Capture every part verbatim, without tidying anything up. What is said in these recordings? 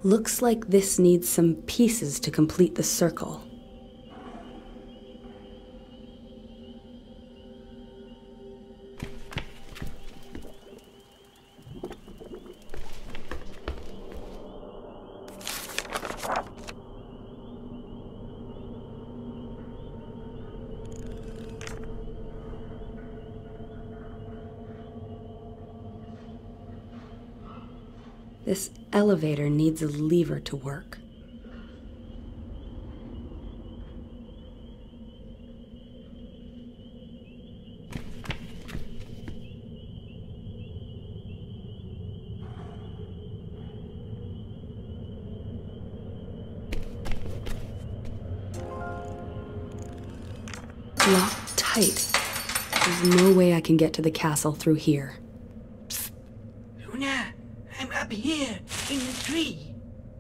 Looks like this needs some pieces to complete the circle. This elevator needs a lever to work. Locked tight. There's no way I can get to the castle through here. Luna, I'm up here, in the tree.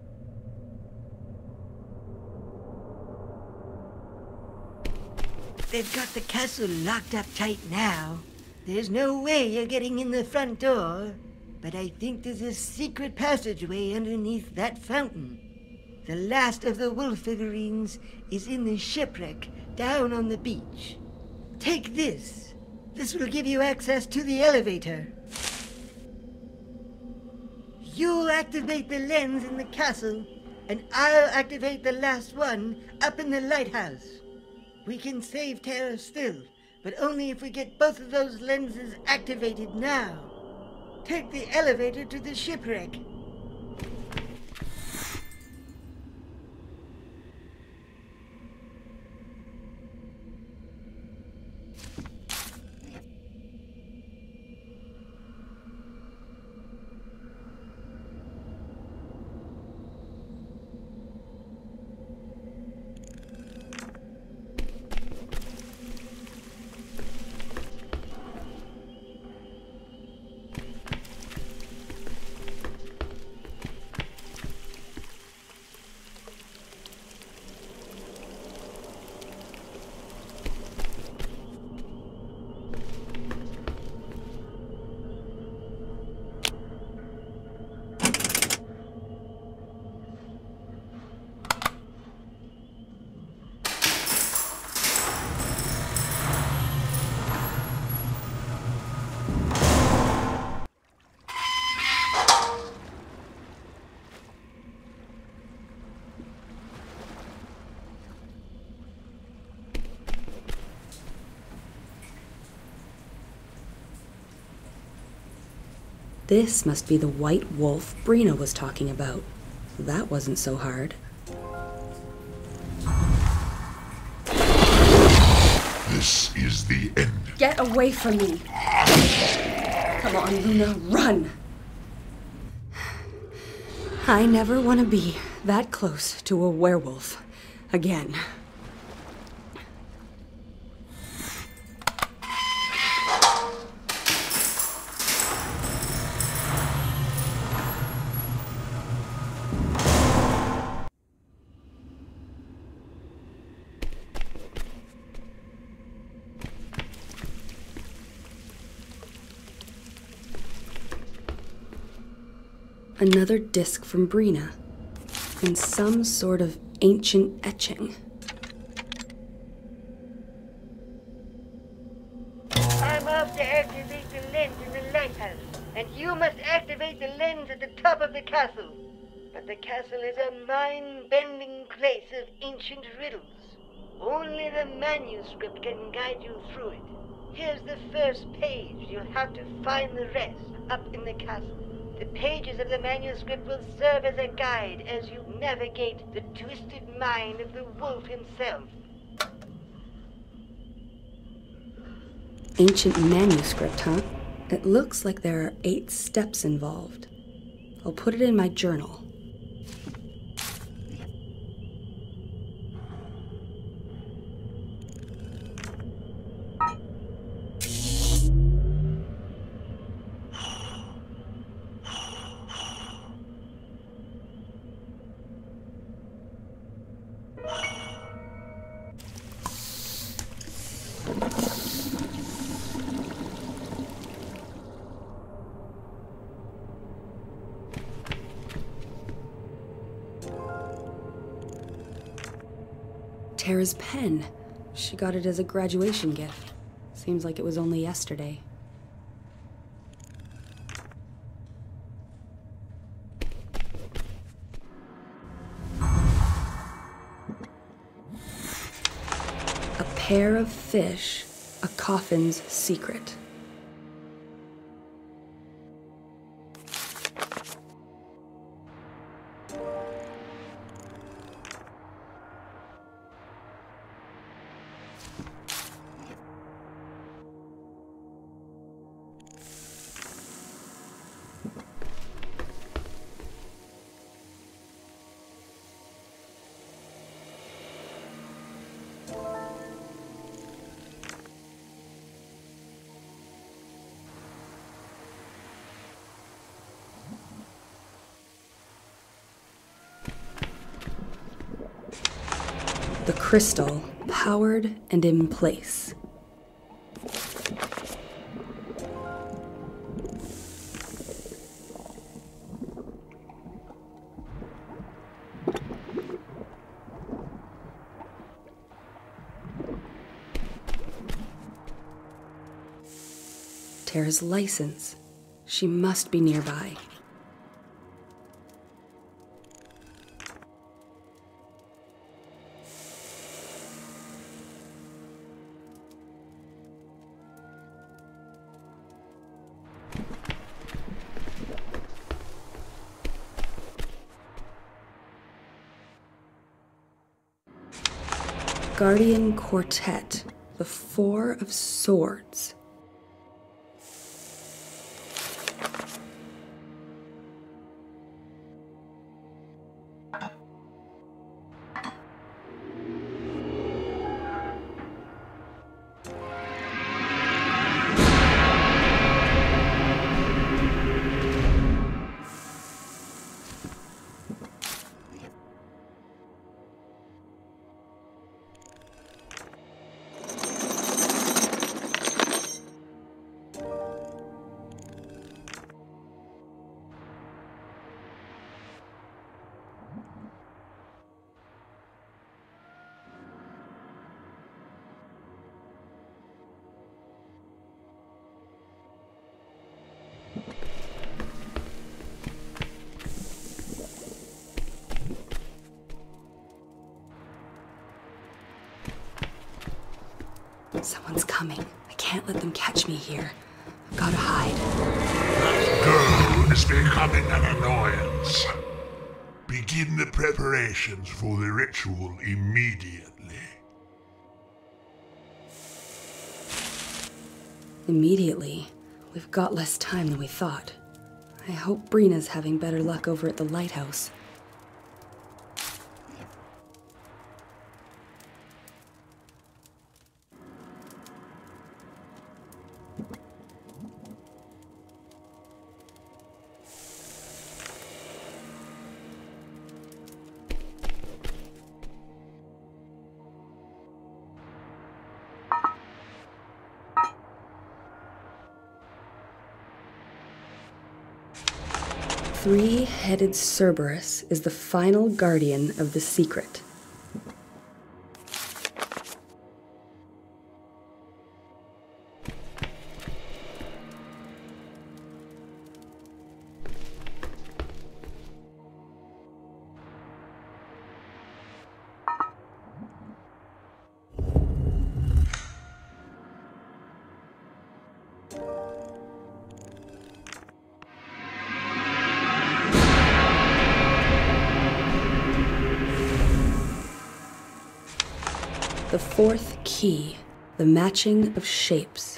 They've got the castle locked up tight now. There's no way you're getting in the front door. But I think there's a secret passageway underneath that fountain. The last of the wolf figurines is in the shipwreck down on the beach. Take this. This will give you access to the elevator. You'll activate the lens in the castle, and I'll activate the last one up in the lighthouse. We can save Terra still, but only if we get both of those lenses activated now. Take the elevator to the shipwreck. This must be the white wolf Brina was talking about. That wasn't so hard. This is the end. Get away from me! Come on, Luna, run! I never want to be that close to a werewolf again. Another disc from Brina, and some sort of ancient etching. I'm off to activate the lens in the lighthouse, and you must activate the lens at the top of the castle. But the castle is a mind-bending place of ancient riddles. Only the manuscript can guide you through it. Here's the first page. You'll have to find the rest up in the castle. The pages of the manuscript will serve as a guide as you navigate the twisted mind of the wolf himself. Ancient manuscript, huh? It looks like there are eight steps involved. I'll put it in my journal. Tara's pen. She got it as a graduation gift. Seems like it was only yesterday. A pair of fish, a coffin's secret. The crystal, powered and in place. Tara's license. She must be nearby. Guardian Quartet, the Four of Swords. Someone's coming. I can't let them catch me here. I've gotta hide. That girl is becoming an annoyance. Begin the preparations for the ritual immediately. Immediately? We've got less time than we thought. I hope Brina's having better luck over at the lighthouse. Three-headed Cerberus is the final guardian of the secret. The fourth key, the matching of shapes.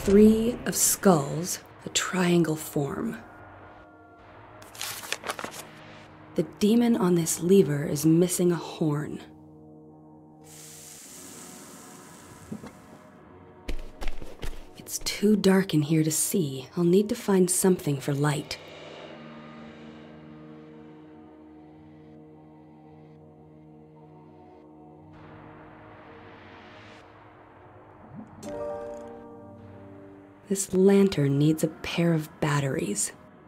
three of skulls, a triangle form. The demon on this lever is missing a horn. It's too dark in here to see. I'll need to find something for light. This lantern needs a pair of batteries.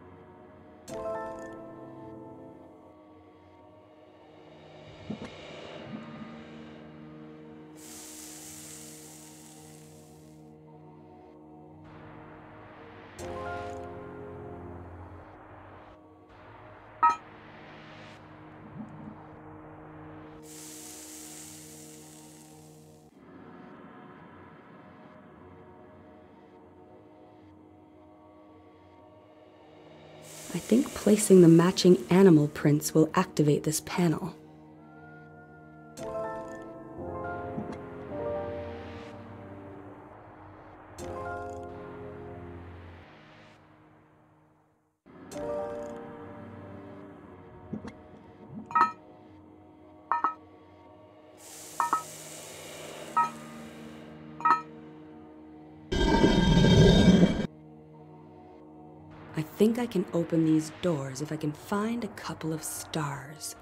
I think placing the matching animal prints will activate this panel. I think I can open these doors if I can find a couple of stars.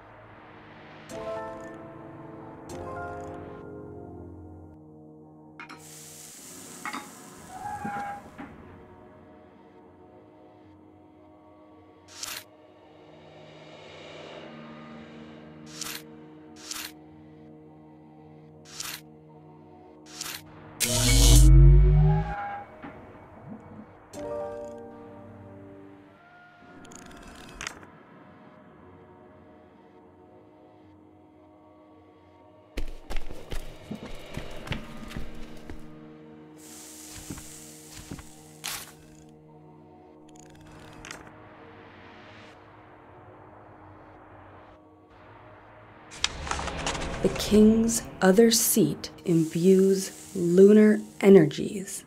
The king's other seat imbues lunar energies.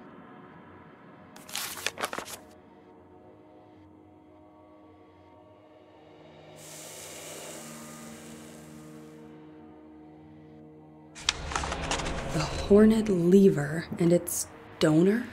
The horned lever and its donor?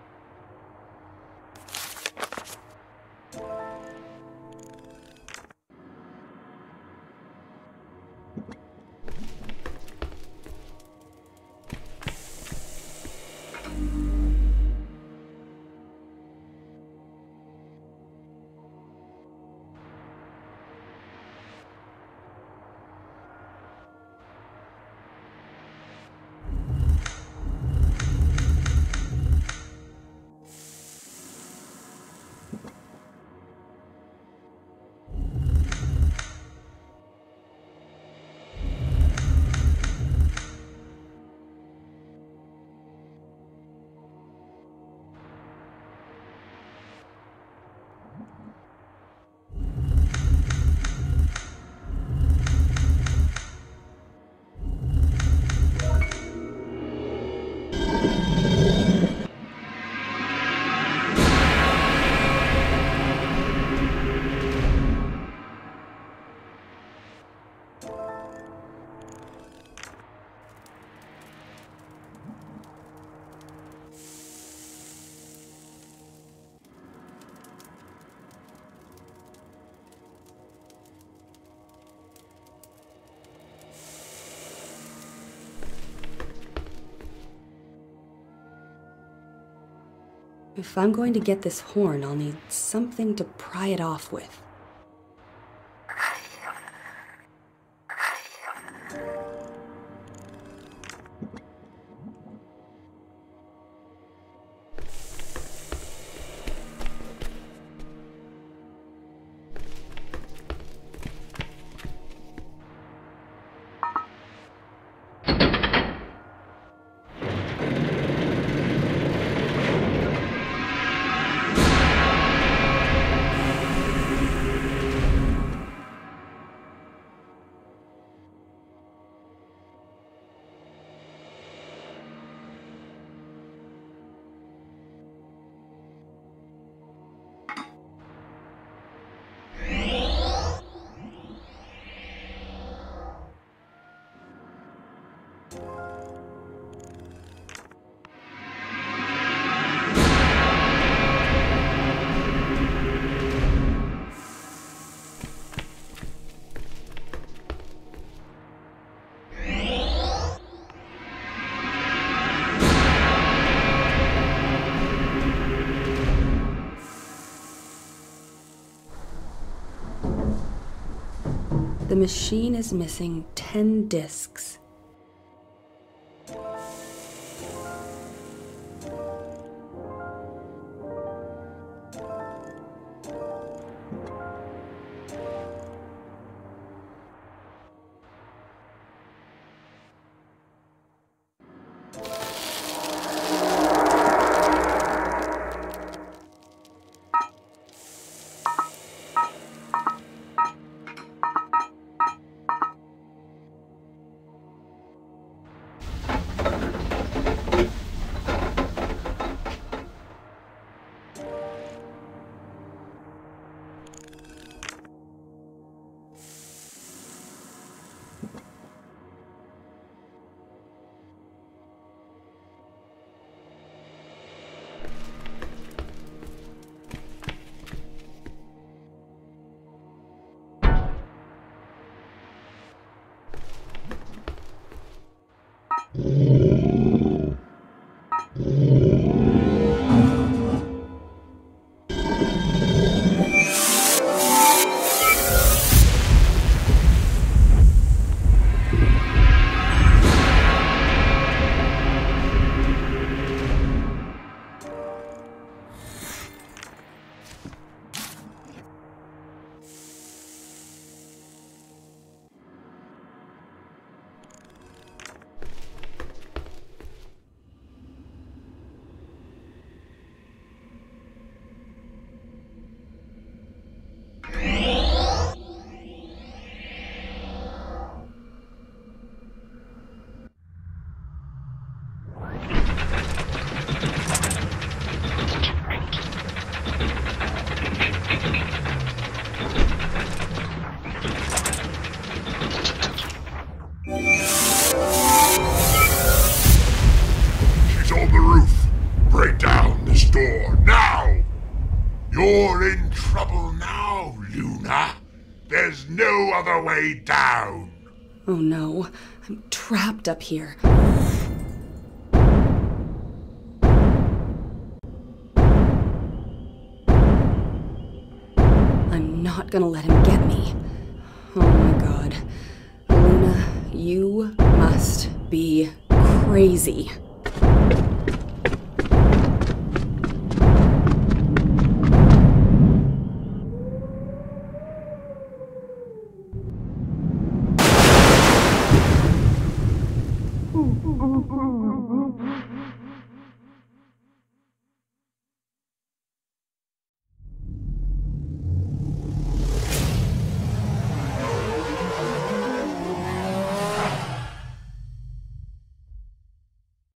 If I'm going to get this horn, I'll need something to pry it off with. The machine is missing ten discs. You're in trouble now, Luna. There's no other way down. Oh no, I'm trapped up here. I'm not gonna let him get me. Oh my god. Luna, you must be crazy.